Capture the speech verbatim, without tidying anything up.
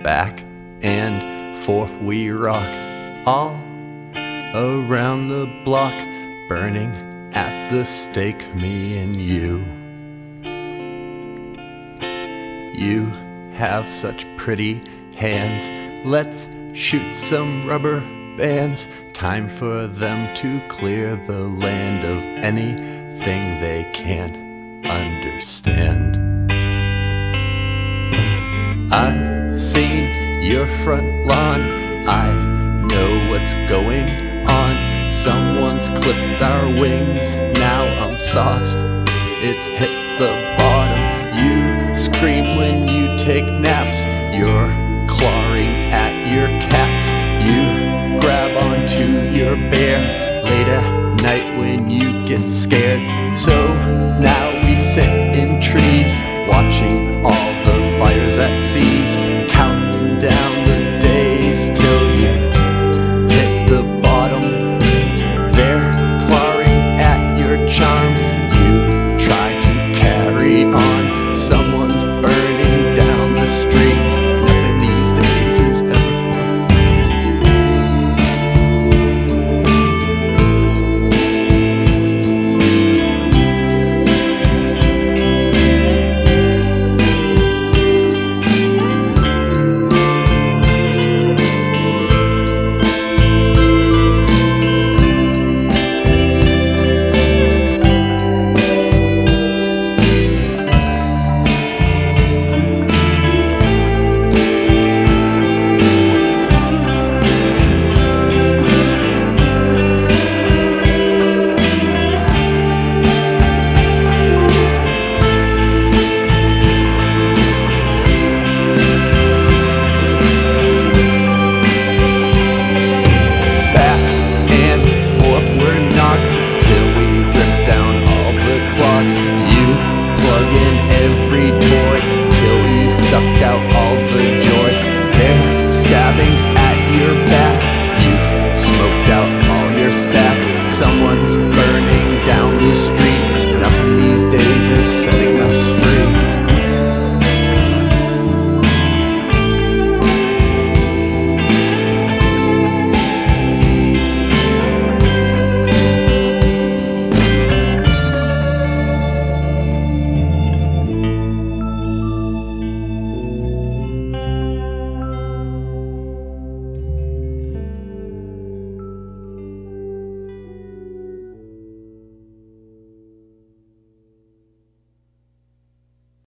back and forth we rock, all around the block, burning at the stake, me and you. You have such pretty hands, let's shoot some rubber bands. Time for them to clear the land of anything they can't understand. I've seen your front lawn, I know what's going on. Someone's clipped our wings, now I'm sauced, it's hit the bottom. You scream when you take naps, you're clawing at your cats. You grab onto your bear late at night when you get scared. So now we sit in trees